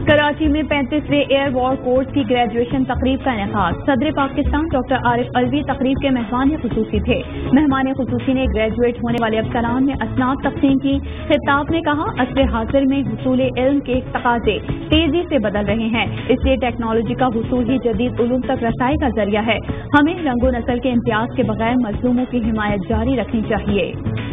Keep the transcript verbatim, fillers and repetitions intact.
कराची में पैंतीसवें air war course की ग्रेजुएशन तकरीब का इनेकाद। सदर पाकिस्तान डॉक्टर आरिफ अलवी तकरीब के मेहमान खुसूसी थे। मेहमान खुसूसी ने ग्रेजुएट होने वाले अफसरान में असनाद तकसीम की। खिताब में कहा, असर हाजिर में हुसूल इल्म के तकाजे तेजी से बदल रहे हैं, इसलिए टेक्नोलॉजी का हुसूल ही जदीद उलूम तक रसाई का जरिया है। हमें रंगो नस्ल के इम्तियाज के बगैर मजलूमों की हिमायत जारी रखनी चाहिए।